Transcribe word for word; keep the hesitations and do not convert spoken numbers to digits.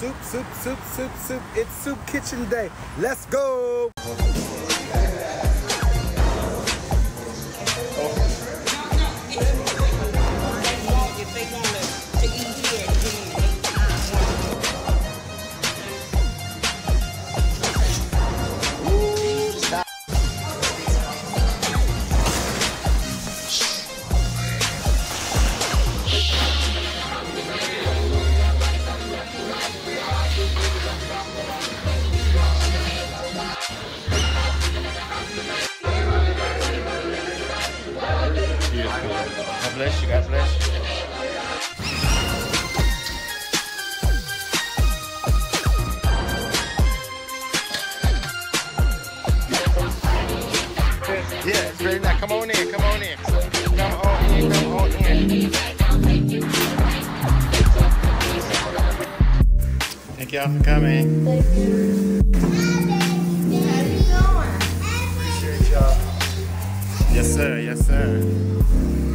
soup, soup, soup, soup, soup. It's soup kitchen day. Let's go. God bless you, God bless you. Yeah, it's ready now. Come on in, come on in. Come on in, come on in. Thank y'all for coming. Thank you. How you doing? Appreciate y'all. Yes, sir, yes, sir.